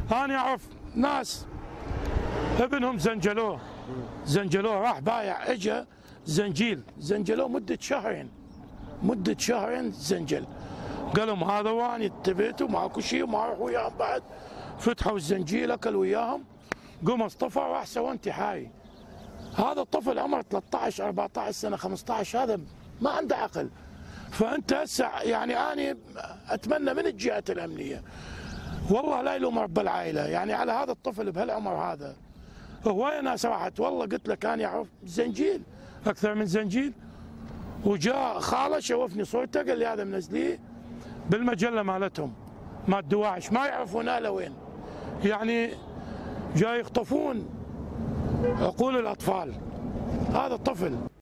انا اعرف ناس ابنهم زنجلوه راح بايع، اجى زنجلوه مدة شهرين زنجل. قال لهم هذا واني اتبعته ماكو شيء وما اروح وياهم بعد. فتحوا الزنجيل اكل وياهم، قام اصطفى راح سوى انتحاري. هذا الطفل عمره 13 14 سنه 15، هذا ما عنده عقل. فانت هسه يعني انا اتمنى من الجهات الامنيه والله لا يلوم رب العائله يعني على هذا الطفل بهالعمر هذا. هوايه ناس راحت والله قلت لك انا اعرف زنجيل اكثر من زنجيل، وجاء خاله شوفني صورته قال لي هذا منزليه بالمجله مالتهم مال دواعش، ما يعرفون اله وين. يعني جاي يخطفون عقول الاطفال. هذا الطفل